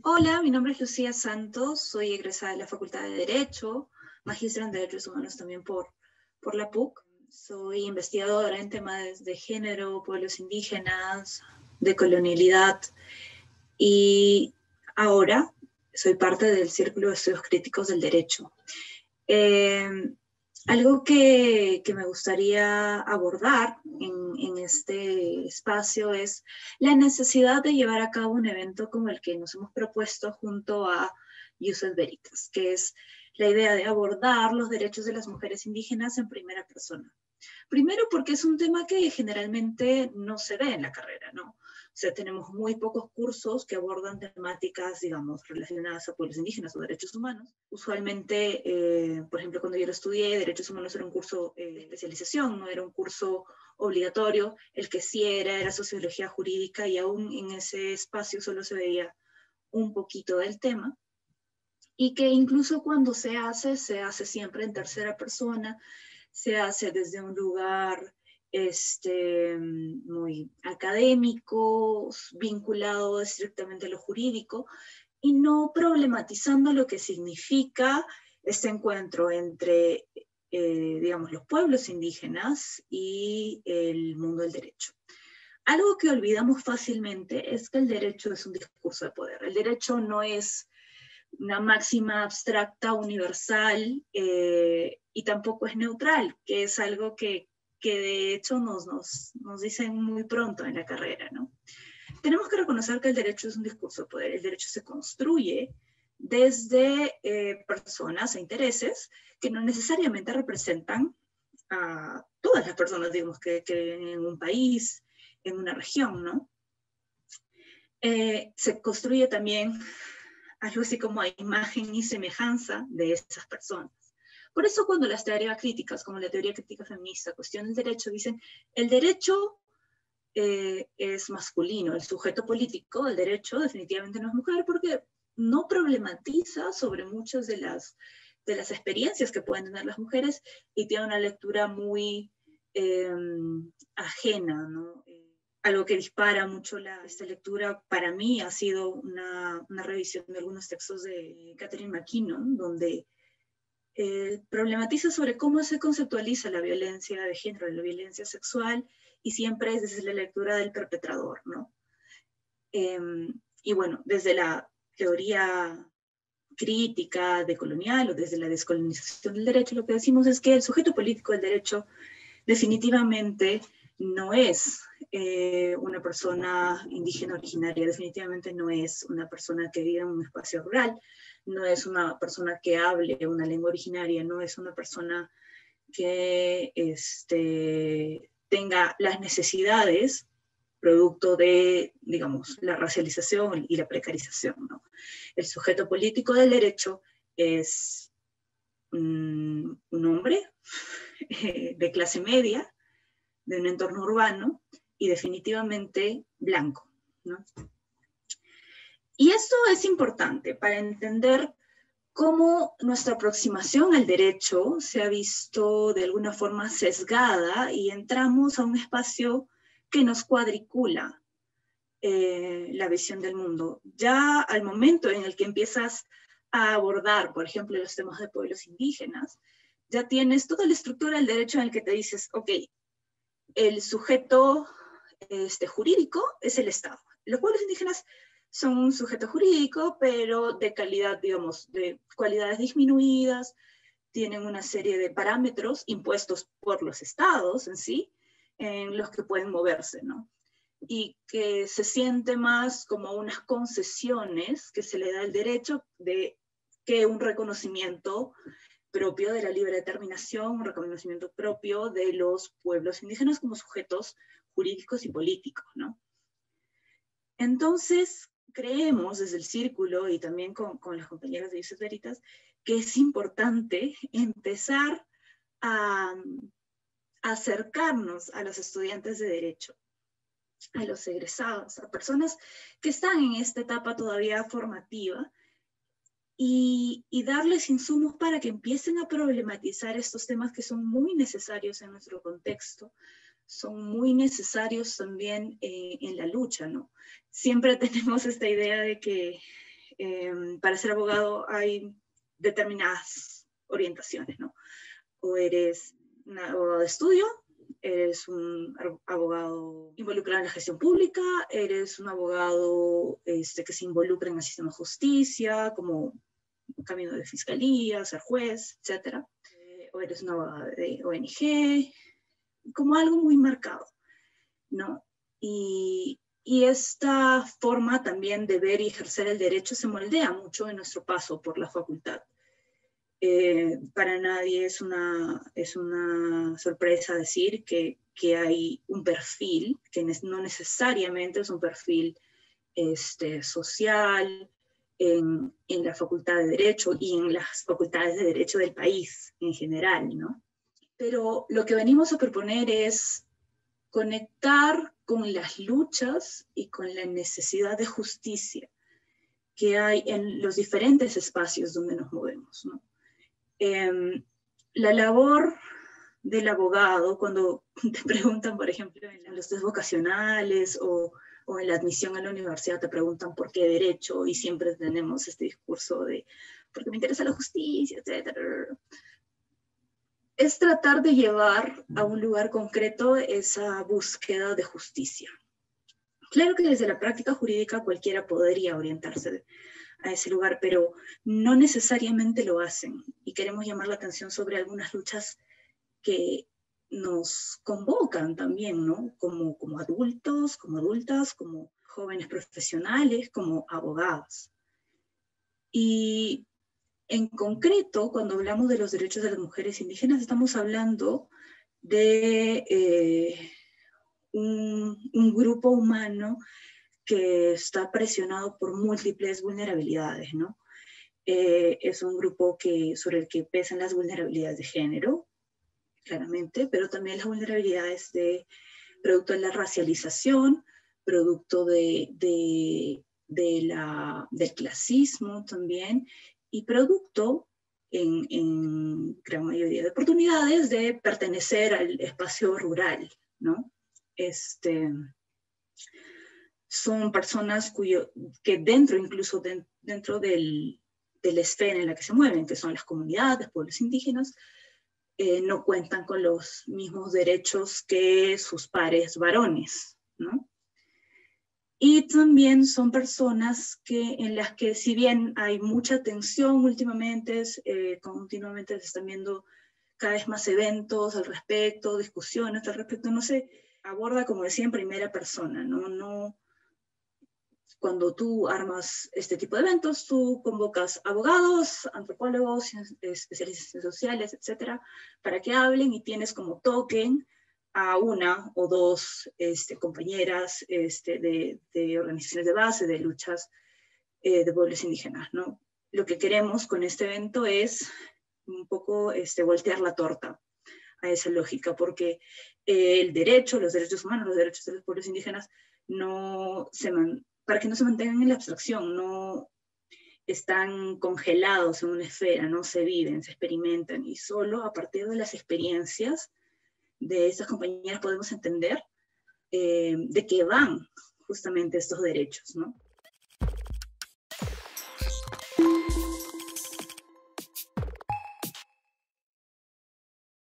Hola, mi nombre es Lucía Santos, soy egresada de la Facultad de Derecho, magistra en Derechos Humanos también por la PUC. Soy investigadora en temas de género, pueblos indígenas, de colonialidad y ahora soy parte del Círculo de Estudios Críticos del Derecho. Algo que me gustaría abordar en este espacio es la necesidad de llevar a cabo un evento como el que nos hemos propuesto junto a Iused Veritas, que es la idea de abordar los derechos de las mujeres indígenas en primera persona. Primero porque es un tema que generalmente no se ve en la carrera, ¿no? O sea, tenemos muy pocos cursos que abordan temáticas, digamos, relacionadas a pueblos indígenas o derechos humanos. Usualmente, por ejemplo, cuando yo lo estudié, derechos humanos era un curso de especialización, no era un curso obligatorio. El que sí era sociología jurídica y aún en ese espacio solo se veía un poquito del tema. Y que incluso cuando se hace siempre en tercera persona, se hace desde un lugar muy académico, vinculado estrictamente a lo jurídico, y no problematizando lo que significa este encuentro entre, digamos, los pueblos indígenas y el mundo del derecho. Algo que olvidamos fácilmente es que el derecho es un discurso de poder. El derecho no es una máxima abstracta, universal, y tampoco es neutral, que es algo que de hecho nos dicen muy pronto en la carrera, ¿no? Tenemos que reconocer que el derecho es un discurso de poder. El derecho se construye desde personas e intereses que no necesariamente representan a todas las personas, digamos, que en un país, en una región, ¿no? Se construye también algo así como a imagen y semejanza de esas personas. Por eso cuando las teorías críticas, como la teoría crítica feminista, cuestionan el derecho, dicen, el derecho es masculino, el sujeto político, el derecho definitivamente no es mujer, porque no problematiza sobre muchas de las experiencias que pueden tener las mujeres y tiene una lectura muy ajena, ¿no? Algo que dispara mucho esta lectura para mí ha sido una revisión de algunos textos de Catherine McKinnon, donde problematiza sobre cómo se conceptualiza la violencia de género, la violencia sexual, y siempre es desde la lectura del perpetrador, ¿no? Y bueno, desde la teoría crítica decolonial o desde la descolonización del derecho, lo que decimos es que el sujeto político del derecho definitivamente no es una persona indígena originaria, definitivamente no es una persona que vive en un espacio rural, no es una persona que hable una lengua originaria, no es una persona que tenga las necesidades producto de, digamos, la racialización y la precarización, ¿no? El sujeto político del derecho es un hombre de clase media, de un entorno urbano y definitivamente blanco, ¿no? Y esto es importante para entender cómo nuestra aproximación al derecho se ha visto de alguna forma sesgada y entramos a un espacio que nos cuadricula la visión del mundo. Ya al momento en el que empiezas a abordar, por ejemplo, los temas de pueblos indígenas, ya tienes toda la estructura del derecho en el que te dices, ok, el sujeto jurídico es el Estado. Los pueblos indígenas son un sujeto jurídico, pero de calidad, digamos, de cualidades disminuidas, tienen una serie de parámetros impuestos por los estados en sí, en los que pueden moverse, ¿no? Y que se siente más como unas concesiones que se le da el derecho que un reconocimiento propio de la libre determinación, un reconocimiento propio de los pueblos indígenas como sujetos jurídicos y políticos, ¿no? Entonces, creemos desde el círculo y también con las compañeras de Iused Veritas que es importante empezar a acercarnos a los estudiantes de derecho, a los egresados, a personas que están en esta etapa todavía formativa, y darles insumos para que empiecen a problematizar estos temas que son muy necesarios en nuestro contexto, son muy necesarios también en la lucha, ¿no? Siempre tenemos esta idea de que para ser abogado hay determinadas orientaciones, ¿no? O eres un abogado de estudio, eres un abogado involucrado en la gestión pública, eres un abogado que se involucra en el sistema de justicia, como camino de fiscalía, ser juez, etc. O eres un abogado de ONG, como algo muy marcado, ¿no? Y esta forma también de ver y ejercer el derecho se moldea mucho en nuestro paso por la facultad. Para nadie es una sorpresa decir que hay un perfil, que no necesariamente es un perfil social en la Facultad de Derecho y en las facultades de Derecho del país en general, ¿no? Pero lo que venimos a proponer es conectar con las luchas y con la necesidad de justicia que hay en los diferentes espacios donde nos movemos, ¿no? La labor del abogado, cuando te preguntan, por ejemplo, en los test vocacionales o en la admisión a la universidad, te preguntan por qué derecho, y siempre tenemos este discurso de porque me interesa la justicia, etc. Es tratar de llevar a un lugar concreto esa búsqueda de justicia. Claro que desde la práctica jurídica cualquiera podría orientarse a ese lugar, pero no necesariamente lo hacen. Y queremos llamar la atención sobre algunas luchas que nos convocan también, ¿no? Como adultos, como adultas, como jóvenes profesionales, como abogados. Y en concreto, cuando hablamos de los derechos de las mujeres indígenas, estamos hablando de un grupo humano que está presionado por múltiples vulnerabilidades, ¿no? Es un grupo sobre el que pesan las vulnerabilidades de género, claramente, pero también las vulnerabilidades producto de la racialización, producto del clasismo también, y producto, en gran mayoría de oportunidades, de pertenecer al espacio rural, ¿no? Son personas que incluso dentro de la esfera en la que se mueven, que son las comunidades, pueblos indígenas, no cuentan con los mismos derechos que sus pares varones, ¿no? Y también son personas en las que, si bien hay mucha tensión últimamente, continuamente se están viendo cada vez más eventos al respecto, discusiones al respecto, no se aborda, como decía, en primera persona, ¿no? Cuando tú armas este tipo de eventos, tú convocas abogados, antropólogos, especialistas sociales, etcétera, para que hablen, y tienes como token a una o dos compañeras de organizaciones de base, de luchas de pueblos indígenas, ¿no? Lo que queremos con este evento es un poco voltear la torta a esa lógica, porque los derechos humanos, los derechos de los pueblos indígenas, para que no se mantengan en la abstracción, no están congelados en una esfera, no se viven, se experimentan, y solo a partir de las experiencias de estas compañeras podemos entender de qué van justamente estos derechos, ¿no?